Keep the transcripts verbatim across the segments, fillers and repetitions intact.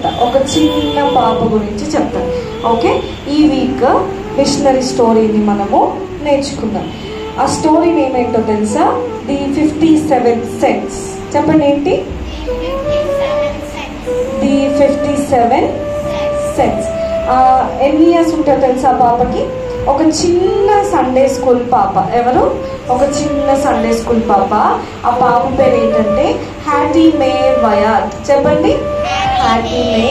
ఒక చిన్న పాప గురించి చెప్తాను. ఓకే, ఈ వీక్ మిషనరీ స్టోరీని మనము నేర్చుకుందాం. ఆ స్టోరీ నేమ్ ఏంటో తెలుసా? The fifty seven cents. చెప్పండి ఏంటి? The fifty seven cents. ఎన్ని ఇయర్స్ ఉంటుందో తెలుసా పాపకి? ఒక చిన్న సండే స్కూల్ పాప. ఎవరు? ఒక చిన్న సండే స్కూల్ పాప. ఆ పాప పేరు ఏంటంటే హ్యాటీ మే వయాట్. చెప్పండి, హ్యాటీ మే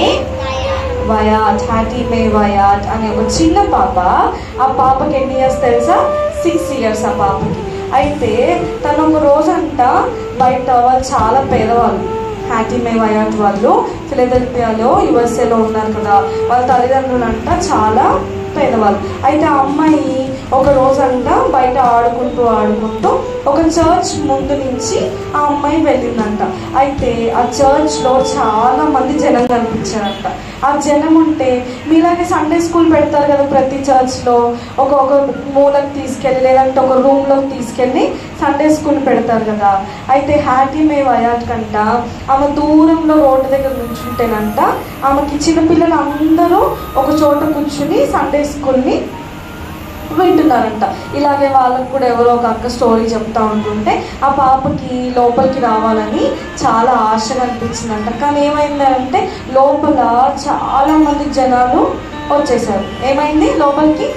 వయాట్. హ్యాటీ మే వయాట్ అనే ఒక చిన్న పాప. ఆ పాపకి ఎన్ని ఇయర్స్ తెలుసా? సిక్స్ ఇయర్స్ ఆ పాపకి. అయితే తను ఒక రోజంతా బయట, వాళ్ళు చాలా పేదవాళ్ళు, హ్యాటీ మే వయాట్ వాళ్ళు ఫిలడెల్ఫియాలో యుఎస్ఏలో ఉన్నారు కదా. వాళ్ళ తల్లిదండ్రులు అంట చాలా పేదవాళ్ళు. అయితే ఆ అమ్మాయి ఒక రోజంతా బయట ఆడుకుంటూ ఆడుకుంటూ ఒక చర్చ్ ముందు నుంచి ఆ అమ్మాయి వెళ్ళిందంట. అయితే ఆ చర్చ్లో చాలా మంది జనం కనిపించారంట. ఆ జనం ఉంటే మీలాగే సండే స్కూల్ పెడతారు కదా ప్రతి చర్చ్లో, ఒక ఒక మూలకు తీసుకెళ్ళి లేదంటే ఒక రూమ్లోకి తీసుకెళ్ళి సండే స్కూల్ పెడతారు కదా. అయితే హ్యాటీ మే వయాట్ కంట ఆమె దూరంలో రోడ్డు దగ్గర నుంచుంటేనంట ఆమెకి చిన్నపిల్లలు అందరూ ఒక చోట కూర్చుని సండే స్కూల్ని వింటున్నారంట. ఇలాగే వాళ్ళకు కూడా ఎవరో ఒక అక్క స్టోరీ చెప్తా ఉంటుంటే ఆ పాపకి లోపలికి రావాలని చాలా ఆశగా అనిపించిందంట. కానీ ఏమైందంటే లోపల చాలా మంది జనాలు వచ్చేసారు. ఏమైంది? లోపలికి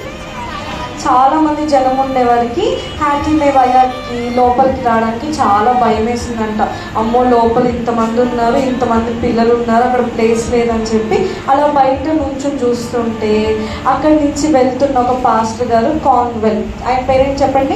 చాలా మంది జనం ఉండేవారికి హ్యాటీ మే వయాట్కి లోపలికి రావడానికి చాలా భయం వేసిందంట. అమ్మో, లోపల ఇంతమంది ఉన్నారు, ఇంతమంది పిల్లలు ఉన్నారు, అక్కడ ప్లేస్ లేదని చెప్పి అలా బయట నుంచి చూస్తుంటే అక్కడి నుంచి వెళ్తున్న ఒక పాస్టర్ గారు, కాన్వెల్, ఆయన పేరేంటి చెప్పండి?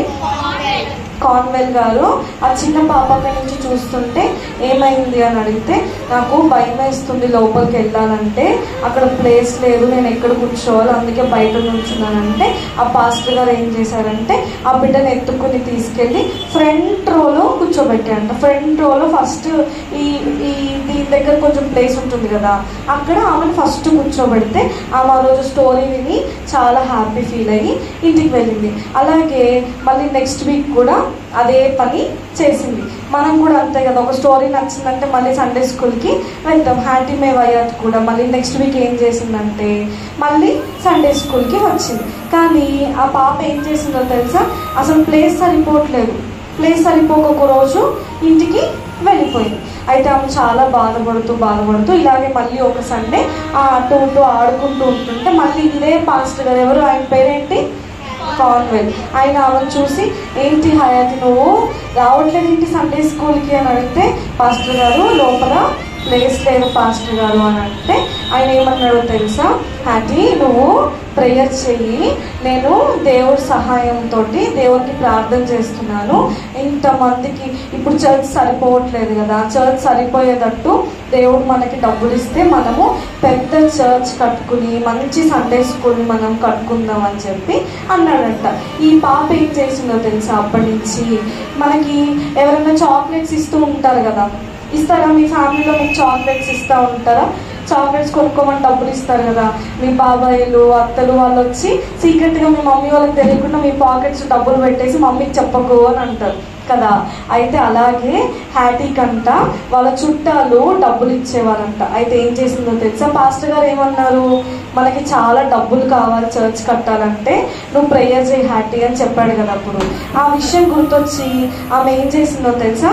కాన్వెల్ గారు ఆ చిన్న పాప అక్కడి నుంచి చూస్తుంటే ఏమైంది అని అడిగితే, నాకు భయం వేస్తుంది లోపలికి వెళ్ళాలంటే, అక్కడ ప్లేస్ లేదు, నేను ఎక్కడ కూర్చోవాలి, అందుకే బయట నుంచున్నానంటే ఆ పాస్టర్ గారు ఏం చేశారంటే ఆ బిడ్డను ఎత్తుకుని తీసుకెళ్ళి ఫ్రంట్ రోలో కూర్చోబెట్టారంట. ఫ్రంట్ రోలో ఫస్ట్ ఈ ఈ దీని దగ్గర కొంచెం ప్లేస్ ఉంటుంది కదా, అక్కడ ఆమెను ఫస్ట్ కూర్చోబెడితే ఆమె ఆ రోజు స్టోరీ విని చాలా హ్యాపీ ఫీల్ అయ్యి ఇంటికి వెళ్ళింది. అలాగే మళ్ళీ నెక్స్ట్ వీక్ కూడా అదే పని చేసింది. మనం కూడా అంతే కదా, ఒక స్టోరీ నచ్చిందంటే మళ్ళీ సండే స్కూల్కి వెళ్తాం. హ్యాటీ మే వయాట్ కూడా మళ్ళీ నెక్స్ట్ వీక్ ఏం చేసిందంటే మళ్ళీ సండే స్కూల్కి వచ్చింది. కానీ ఆ పాప ఏం చేసిందో తెలుసా? అసలు ప్లేస్ సరిపోవట్లేదు. ప్లేస్ సరిపోక ఒక రోజు ఇంటికి వెళ్ళిపోయింది. అయితే ఆమె చాలా బాధపడుతూ బాధపడుతూ ఇలాగే మళ్ళీ ఒక సండే అటు ఇటు ఆడుకుంటూ ఉంటుంటే మళ్ళీ ఇదే పాస్టర్ గారు, ఎవరు ఆయన పేరేంటి? కాన్వెల్. ఆయన ఆమెను చూసి, ఏంటి హయాతి నువ్వు రావట్లేదు ఇంటి సండే స్కూల్కి అని అడిగితే, పాస్టర్ గారు లోపల ప్లేస్ లేదు పాస్టర్ గారు అని అంటే ఆయన ఏమన్నాడో తెలుసా? హ్యాటీ, నువ్వు ప్రేయర్ చెయ్యి, నేను దేవుడి సహాయంతో దేవుడికి ప్రార్థన చేస్తున్నాను. ఇంతమందికి ఇప్పుడు చర్చ్ సరిపోవట్లేదు కదా, చర్చ్ సరిపోయేటట్టు దేవుడు మనకి డబ్బులు ఇస్తే మనము పెద్ద చర్చ్ కట్టుకుని మంచి సండే స్కూల్ మనం కట్టుకుందాం అని చెప్పి అన్నాడంట. ఈ పాప ఏం చేసిందో తెలుసా? అప్పటి నుంచి మనకి ఎవరైనా చాక్లెట్స్ ఇస్తూ ఉంటారు కదా, ఇస్తారా? మీ ఫ్యామిలీలో మీకు చాక్లెట్స్ ఇస్తూ ఉంటారా? చాక్లెట్స్ కొనుక్కోమని డబ్బులు ఇస్తారు కదా, మీ బాబాయిలు అత్తలు వాళ్ళు వచ్చి సీక్రెట్గా మీ మమ్మీ వాళ్ళకి తెలియకుండా మీ పాకెట్స్ డబ్బులు పెట్టేసి మమ్మీకి చెప్పకు అని అంటారు కదా. అయితే అలాగే హ్యాటీ కంట వాళ్ళ చుట్టాలు డబ్బులు ఇచ్చేవారంట. అయితే ఏం చేసిందో తెలుసా? పాస్టర్ గారు ఏమన్నారు? మనకి చాలా డబ్బులు కావాలి చర్చ్ కట్టాలంటే, నువ్వు ప్రేయర్ చేయి హ్యాటీ అని చెప్పాడు కదా. అప్పుడు ఆ విషయం గుర్తొచ్చి ఆమె ఏం చేసిందో తెలుసా?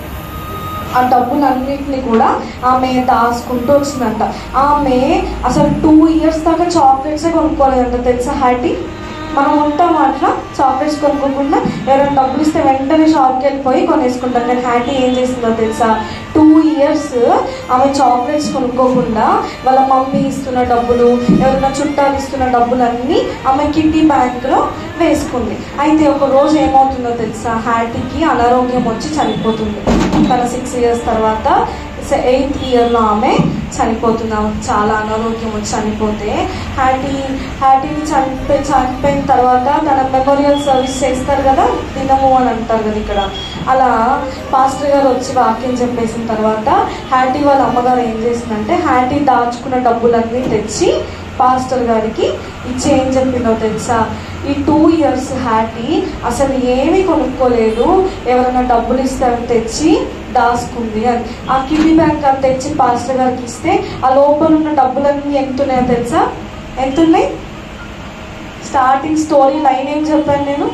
ఆ డబ్బులన్నింటినీ కూడా ఆమె దాచుకుంటూ వచ్చిందంట. ఆమె అసలు టూ ఇయర్స్ దాకా చాక్లెట్సే కొనుక్కోలేదంట తెలుసా హ్యాటీ. మనం ఉంటాం అట్లా చాక్లెట్స్ కొనుక్కోకుండా, ఎవరైనా డబ్బులు ఇస్తే వెంటనే షాప్కి వెళ్ళిపోయి కొనేసుకుంటాం. కానీ హ్యాటీ ఏం చేసిందో తెలుసా? టూ ఇయర్స్ ఆమె చాక్లెట్స్ కొనుక్కోకుండా వాళ్ళ మమ్మీ ఇస్తున్న డబ్బులు, ఎవరైనా చుట్టాలు ఇస్తున్న డబ్బులన్నీ ఆమె కిడ్నీ బ్యాంక్లో వేసుకుంది. అయితే ఒక రోజు ఏమవుతుందో తెలుసా? హ్యాటీకి అనారోగ్యం వచ్చి చనిపోతుంది. తన సిక్స్ ఇయర్స్ తర్వాత ఎయిత్ ఇయర్లో ఆమె చనిపోతున్నాం. చాలా అనారోగ్యం వచ్చి చనిపోతే హ్యాటీ హ్యాటీని చనిపోయి చనిపోయిన తర్వాత తన మెమోరియల్ సర్వీస్ చేస్తారు కదా, దినము అని అంటారు కదా ఇక్కడ. అలా పాస్టర్ గారు వచ్చి వాక్యం చెప్పేసిన తర్వాత హ్యాటీ వాళ్ళ అమ్మగారు ఏం చేసిందంటే హ్యాటీ దాచుకున్న డబ్బులన్నీ తెచ్చి పాస్టర్ గారికి ఇచ్చి ఏం చెప్పిందో తెలుసా? ఈ టూ ఇయర్స్ హ్యాటీ అసలు ఏమీ కొనుక్కోలేదు, ఎవరైనా డబ్బులు ఇస్తారని తెచ్చి దాచుకుంది అని. ఆ కిడ్నీ బ్యాంక్ అంత తెచ్చి పాస్టర్ గారికి ఇస్తే ఆ లోపల ఉన్న డబ్బులన్నీ ఎంత ఉన్నాయో తెలుసా? ఎంత ఉన్నాయి? స్టార్టింగ్ స్టోరీ లైన్ ఏం చెప్పాను నేను?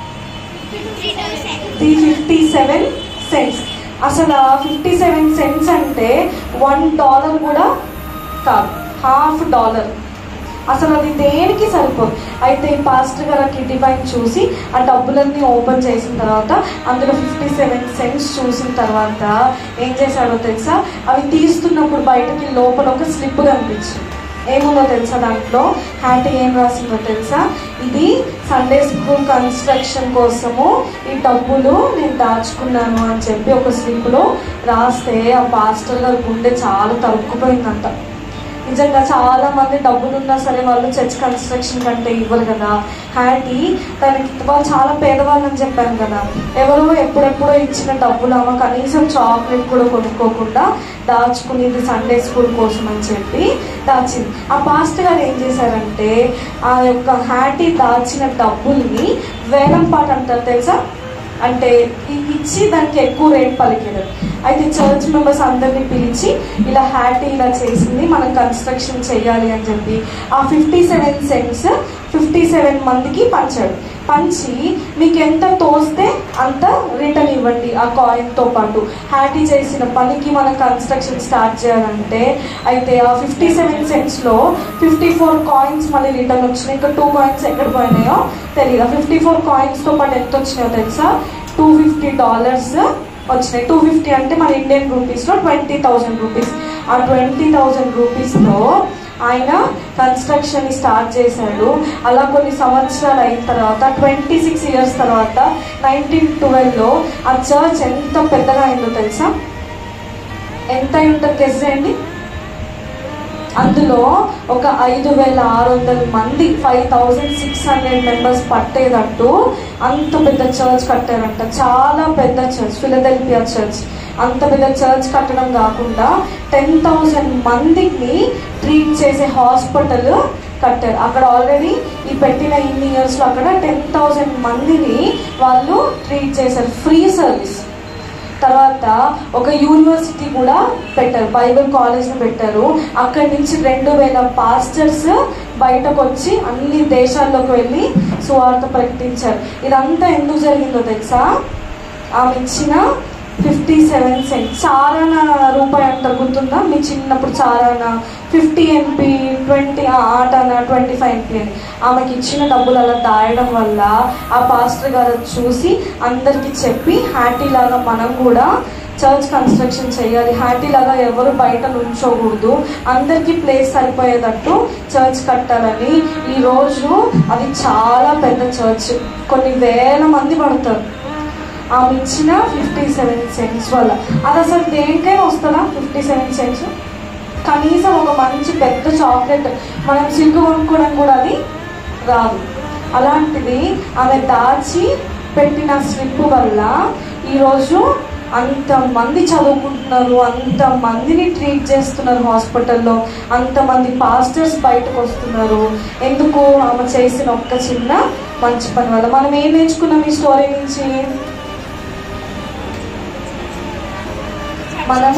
Three fifty seven cents. అసలు ఫిఫ్టీ సెవెన్ సెంట్స్ అంటే వన్ డాలర్ కూడా కాదు, హాఫ్ డాలర్. అసలు అది దేనికి సరిపోదు. అయితే ఈ పాస్టర్ గారు కిడ్నీ బ్యాంక్ చూసి ఆ డబ్బులన్నీ ఓపెన్ చేసిన తర్వాత అందులో ఫిఫ్టీ సెవెన్ సెంట్స్ చూసిన తర్వాత ఏం చేశాడో తెలుసా? అవి తీస్తున్నప్పుడు బయటకి లోపల ఒక స్లిప్ కనిపించింది. ఏముందో తెలుసా దాంట్లో? హ్యాటీ ఏం రాసిందో తెలుసా? ఇది సండే స్కూల్ కన్స్ట్రక్షన్ కోసము ఈ డబ్బులు నేను దాచుకున్నాను అని చెప్పి ఒక స్లిప్లో రాస్తే ఆ పాస్టర్ గారి గుండె చాలా తరుక్కుపోయిందంట. నిజంగా చాలా మంది డబ్బులు ఉన్నా సరే వాళ్ళు చర్చ్ కన్స్ట్రక్షన్ కంటే ఇవ్వరు కదా. హ్యాటీ తనకి వాళ్ళు చాలా పేదవాళ్ళు అని చెప్పాను కదా, ఎవరో ఎప్పుడెప్పుడో ఇచ్చిన డబ్బులు ఆమె కనీసం చాక్లెట్ కూడా కొనుక్కోకుండా దాచుకునేది సండే స్కూల్ కోసం అని చెప్పి దాచింది. ఆ పాస్టర్ గారు ఏం చేశారంటే ఆ యొక్క హ్యాటీ దాచిన డబ్బుల్ని వేలం పాట అంటారు తెలుసా? అంటే ఇచ్చి దానికి ఎక్కువ రేట్ పలికారు. అయితే చర్చ్ మెంబర్స్ అందరినీ పిలిచి ఇలా హ్యాటీ ఇలా చేసింది, మనం కన్స్ట్రక్షన్ చేయాలి అని చెప్పి ఆ fifty seven cents fifty seven మందికి పంచాడు. పంచి మీకు ఎంత తోస్తే అంత రిటర్న్ ఇవ్వండి ఆ కాయిన్తో పాటు. హ్యాటీ చేసిన పనికి మనం కన్స్ట్రక్షన్ స్టార్ట్ చేయాలంటే అయితే ఆ ఫిఫ్టీ సెవెన్ సెంట్స్లో ఫిఫ్టీ ఫోర్ కాయిన్స్ మళ్ళీ రిటర్న్ వచ్చినాయి. ఇంకా టూ కాయిన్స్ ఎక్కడ పోయినాయో తెలియదు. ఫిఫ్టీ ఫోర్ కాయిన్స్తో పాటు ఎంత వచ్చినాయో తెలుసా? టూ ఫిఫ్టీ డాలర్స్ వచ్చినాయి. టూ ఫిఫ్టీ అంటే మన ఇండియన్ రూపీస్లో ట్వంటీ థౌజండ్ రూపీస్. ఆ ట్వంటీ థౌజండ్ రూపీస్తో ఆయన కన్స్ట్రక్షన్ స్టార్ట్ చేశాడు. అలా కొన్ని సంవత్సరాలు అయిన తర్వాత ట్వంటీ సిక్స్ ఇయర్స్ తర్వాత నైన్టీన్ ట్వెల్వ్లో ఆ చర్చ్ ఎంత పెద్దగా అయిందో తెలుసా? ఎంత అయి ఉంటుంది గెస్ చేయండి. అందులో ఒక ఐదు వేల ఆరు వందల మంది five thousand six hundred members పట్టేటట్టు అంత పెద్ద చర్చ్ కట్టారంట. చాలా పెద్ద చర్చ్, ఫిలదెల్ఫియా చర్చ్. అంత పెద్ద చర్చ్ కట్టడం కాకుండా టెన్ థౌజండ్ మందిని ట్రీట్ చేసే హాస్పిటల్ కట్టారు. అక్కడ ఆల్రెడీ ఈ పెట్టిన ఇన్ని ఇయర్స్లో అక్కడ టెన్ థౌజండ్ మందిని వాళ్ళు ట్రీట్ చేశారు, ఫ్రీ సర్వీస్. తర్వాత ఒక యూనివర్సిటీ కూడా పెట్టారు, బైబిల్ కాలేజ్ని పెట్టారు. అక్కడి నుంచి రెండు వేల పాస్టర్స్ బయటకు వచ్చి అన్ని దేశాల్లోకి వెళ్ళి సువార్త ప్రకటించారు. ఇదంతా ఎందుకు జరిగిందో తెలుసా? ఆమె ఇచ్చిన ఫిఫ్టీ సెవెన్ సెంట్ చారాన రూపాయి అంటారు, గుర్తుందా? మీ చిన్నప్పుడు చారాన ఫిఫ్టీ ఎంపీ ట్వంటీ ఆటాన ట్వంటీ ఫైవ్ ఎంపీ అని ఆమెకి ఇచ్చిన డబ్బులు అలా దాయడం వల్ల ఆ పాస్టర్ గారు చూసి అందరికీ చెప్పి హ్యాటీ లాగా మనం కూడా చర్చ్ కన్స్ట్రక్షన్ చేయాలి, హ్యాటీ లాగా ఎవరు బయట నుంచోకూడదు, అందరికీ ప్లేస్ సరిపోయేటట్టు చర్చ్ కట్టాలని. ఈరోజు అది చాలా పెద్ద చర్చ్, కొన్ని వేల మంది పడతారు ఆమె ఇచ్చిన ఫిఫ్టీ సెవెన్ సెంట్స్ వల్ల. అది అసలు దేనికైనా వస్తుందా ఫిఫ్టీ సెవెన్ సెంట్స్? కనీసం ఒక మంచి పెద్ద చాక్లెట్ మనం సిల్క్ కొనుక్కోవడం కూడా అది రాదు. అలాంటిది ఆమె దాచి పెట్టిన స్లిప్ వల్ల ఈరోజు అంతమంది చదువుకుంటున్నారు, అంతమందిని ట్రీట్ చేస్తున్నారు హాస్పిటల్లో, అంతమంది పాస్టర్స్ బయటకు వస్తున్నారు. ఎందుకు? ఆమె చేసిన ఒక్క చిన్న మంచి పని వల్ల. మనం ఏం నేర్చుకున్నాం ఈ స్టోరీ నుంచి? మనము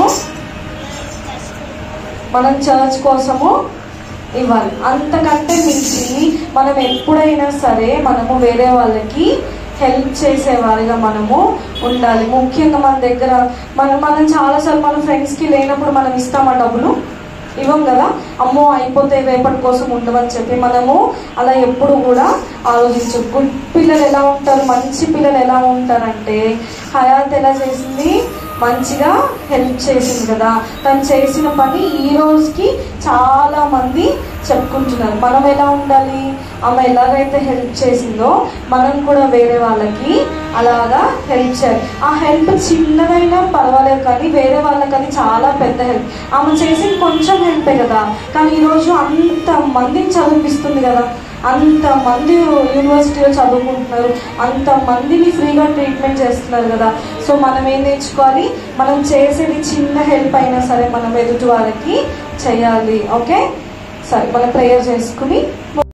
మనం చర్చ్ కోసము ఇవ్వాలి. అంతకంటే మించి మనం ఎప్పుడైనా సరే మనము వేరే వాళ్ళకి హెల్ప్ చేసేవారిగా మనము ఉండాలి. ముఖ్యంగా మన దగ్గర మనం మనం చాలాసార్లు మన ఫ్రెండ్స్కి లేనప్పుడు మనం ఇస్తామా డబ్బులు? ఇవ్వం కదా. అమ్మో అయిపోతే రేపటి కోసం ఉండవని చెప్పి మనము అలా ఎప్పుడు కూడా ఆలోచించు. గుడ్ పిల్లలు ఎలా ఉంటారు, మంచి పిల్లలు ఎలా ఉంటారంటే హయాత్ ఎలా చేసింది? మంచిగా హెల్ప్ చేసింది కదా. తను చేసిన పని ఈ రోజుకి చాలా మంది చెప్పుకుంటున్నారు. మనం ఎలా ఉండాలి? ఆమె ఎలాగైతే హెల్ప్ చేసిందో మనం కూడా వేరే వాళ్ళకి అలాగా హెల్ప్ చేయాలి. ఆ హెల్ప్ చిన్నదైనా పర్వాలేదు, కానీ వేరే వాళ్ళకి అది చాలా పెద్ద హెల్ప్. ఆమె చేసిన కొంచెం హెల్పే కదా, కానీ ఈరోజు అంత మందిని చదివిస్తుంది కదా, అంతమంది యూనివర్సిటీలో చదువుకుంటున్నారు, అంతమందిని ఫ్రీగా ట్రీట్మెంట్ చేస్తున్నారు కదా. సో మనం ఏం నేర్చుకోవాలి? మనం చేసేది చిన్న హెల్ప్ అయినా సరే మనం ఎదుటి వాళ్ళకి చేయాలి. ఓకే, సరే మనం ప్రేయర్ చేసుకుని